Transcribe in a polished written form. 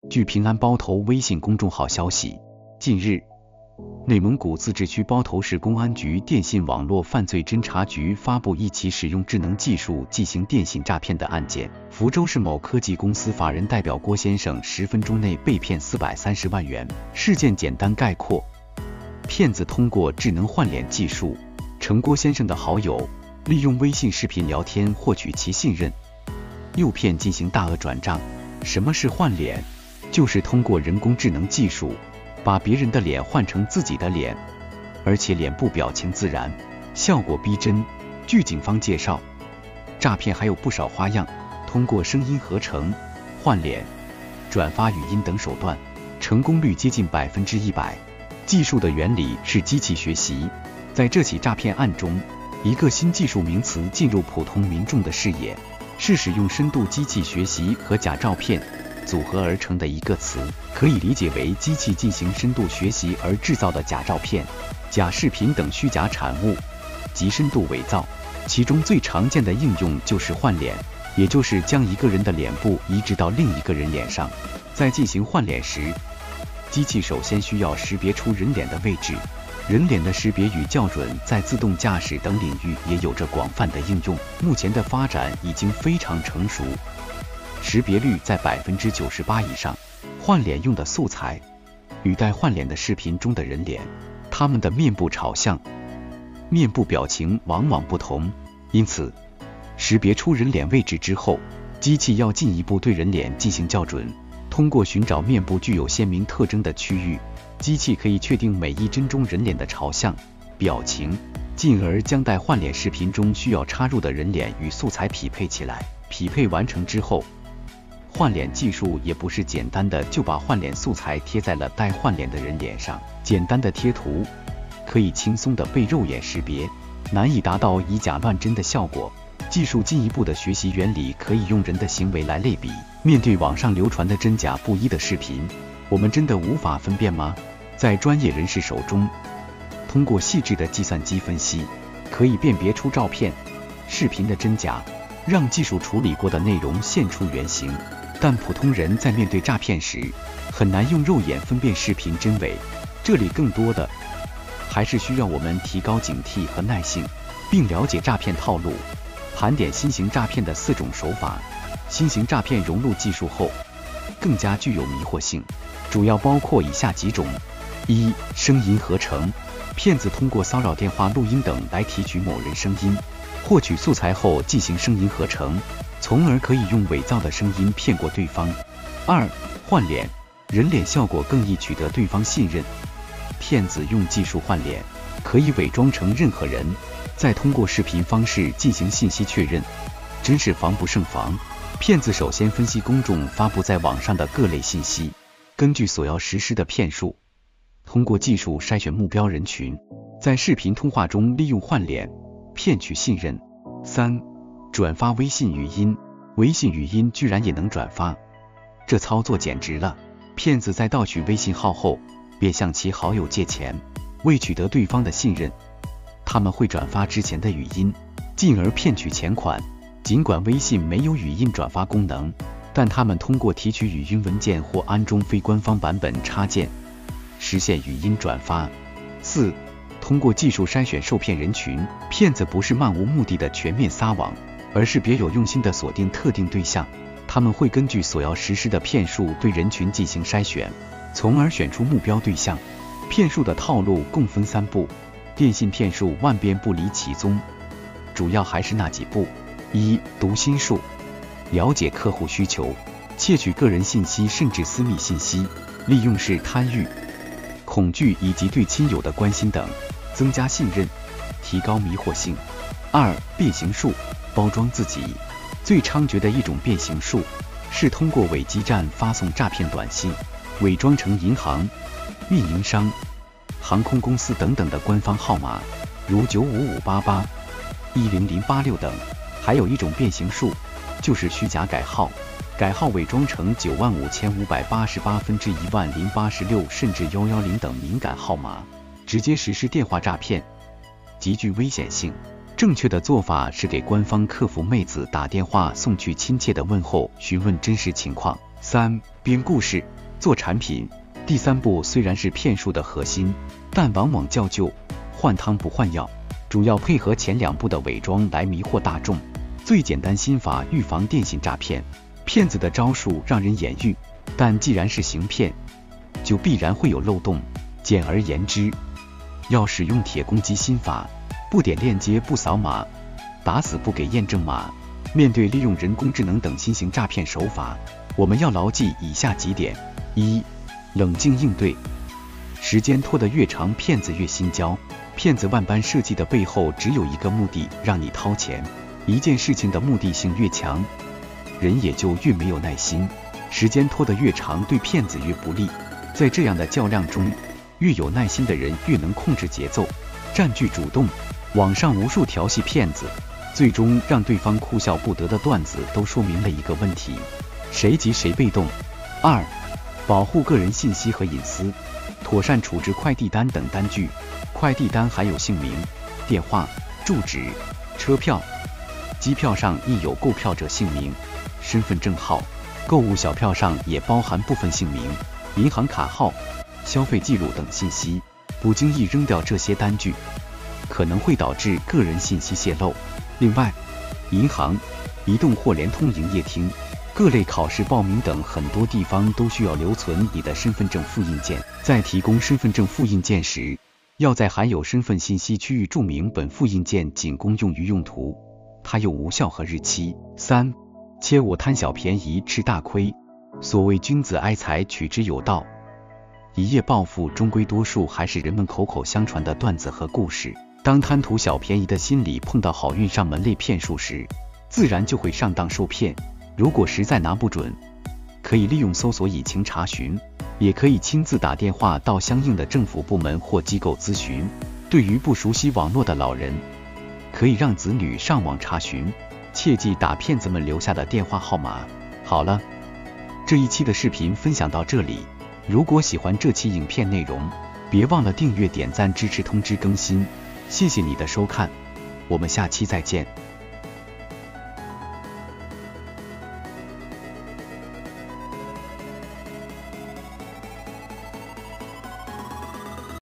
据平安包头微信公众号消息，近日，内蒙古自治区包头市公安局电信网络犯罪侦查局发布一起使用智能技术进行电信诈骗的案件。福州市某科技公司法人代表郭先生10分钟内被骗430万元。事件简单概括：骗子通过智能换脸技术，成郭先生的好友，利用微信视频聊天获取其信任，诱骗进行大额转账。什么是换脸？就是通过人工智能技术，把别人的脸换成自己的脸，而且脸部表情自然，效果逼真。据警方介绍，诈骗还有不少花样，通过声音合成、换脸、转发语音等手段，成功率接近100%。技术的原理是机器学习。在这起诈骗案中，一个新技术名词进入普通民众的视野，是使用深度机器学习和假照片组合而成的一个词，可以理解为机器进行深度学习而制造的假照片、假视频等虚假产物及深度伪造。其中最常见的应用就是换脸，也就是将一个人的脸部移植到另一个人脸上。在进行换脸时，机器首先需要识别出人脸的位置，人脸的识别与校准在自动驾驶等领域也有着广泛的应用，目前的发展已经非常成熟，识别率在98%以上。换脸用的素材与待换脸的视频中的人脸，他们的面部朝向、面部表情往往不同，因此识别出人脸位置之后，机器要进一步对人脸进行校准。通过寻找面部具有鲜明特征的区域，机器可以确定每一帧中人脸的朝向、表情，进而将待换脸视频中需要插入的人脸与素材匹配起来。匹配完成之后，换脸技术也不是简单的就把换脸素材贴在了待换脸的人脸上，简单的贴图可以轻松的被肉眼识别，难以达到以假乱真的效果。技术进一步的学习原理可以用人的行为来类比。面对网上流传的真假不一的视频，我们真的无法分辨吗？在专业人士手中，通过细致的计算机分析，可以辨别出照片、视频的真假，让技术处理过的内容现出原形。但普通人在面对诈骗时，很难用肉眼分辨视频真伪，这里更多的还是需要我们提高警惕和耐性，并了解诈骗套路，盘点新型诈骗的4种手法。新型诈骗融入技术后，更加具有迷惑性，主要包括以下几种：一、声音合成。骗子通过骚扰电话、录音等来提取某人声音，获取素材后进行声音合成，从而可以用伪造的声音骗过对方。二、换脸。人脸效果更易取得对方信任，骗子用技术换脸，可以伪装成任何人，再通过视频方式进行信息确认，真是防不胜防。骗子首先分析公众发布在网上的各类信息，根据所要实施的骗术，通过技术筛选目标人群，在视频通话中利用换脸骗取信任。三、转发微信语音。微信语音居然也能转发，这操作简直了！骗子在盗取微信号后，便向其好友借钱，为取得对方的信任，他们会转发之前的语音，进而骗取钱款。尽管微信没有语音转发功能，但他们通过提取语音文件或安装非官方版本插件，实现语音转发。四、通过技术筛选受骗人群。骗子不是漫无目的的全面撒网，而是别有用心的锁定特定对象。他们会根据所要实施的骗术对人群进行筛选，从而选出目标对象。骗术的套路共分3步，电信骗术万变不离其宗，主要还是那几步。一、读心术。了解客户需求，窃取个人信息甚至私密信息，利用是贪欲、恐惧以及对亲友的关心等，增加信任，提高迷惑性。二、变形术。包装自己。最猖獗的一种变形术，是通过伪基站发送诈骗短信，伪装成银行、运营商、航空公司等等的官方号码，如95588、10086等。还有一种变形术，就是虚假改号，改号伪装成95588分之10086甚至110等敏感号码，直接实施电话诈骗，极具危险性。正确的做法是给官方客服妹子打电话送去亲切的问候，询问真实情况。三、编故事。 做产品，第3步虽然是骗术的核心，但往往叫旧换汤不换药，主要配合前2步的伪装来迷惑大众。最简单心法预防电信诈骗。骗子的招数让人眼欲，但既然是行骗，就必然会有漏洞。简而言之，要使用铁公鸡心法，不点链接，不扫码，打死不给验证码。面对利用人工智能等新型诈骗手法，我们要牢记以下几点：1. 冷静应对。时间拖得越长，骗子越心焦。骗子万般设计的背后只有一个目的，让你掏钱。一件事情的目的性越强，人也就越没有耐心。时间拖得越长，对骗子越不利。在这样的较量中，越有耐心的人越能控制节奏，占据主动。网上无数调戏骗子，最终让对方哭笑不得的段子都说明了一个问题：谁急谁被动。2. 保护个人信息和隐私，妥善处置快递单等单据。快递单含有姓名、电话、住址、车票，机票上亦有购票者姓名、身份证号，购物小票上也包含部分姓名、银行卡号、消费记录等信息。不经意扔掉这些单据，可能会导致个人信息泄露。另外，银行、移动或联通营业厅、各类考试报名等很多地方都需要留存你的身份证复印件。在提供身份证复印件时，要在含有身份信息区域注明本复印件仅供用于用途，它有无效和日期。3. 切勿贪小便宜吃大亏。所谓君子爱财，取之有道，一夜暴富终归多数还是人们口口相传的段子和故事。当贪图小便宜的心理碰到好运上门类骗术时，自然就会上当受骗。如果实在拿不准，可以利用搜索引擎查询，也可以亲自打电话到相应的政府部门或机构咨询。对于不熟悉网络的老人，可以让子女上网查询，切记打骗子们留下的电话号码。好了，这一期的视频分享到这里。如果喜欢这期影片内容，别忘了订阅、点赞支持通知更新。谢谢你的收看，我们下期再见。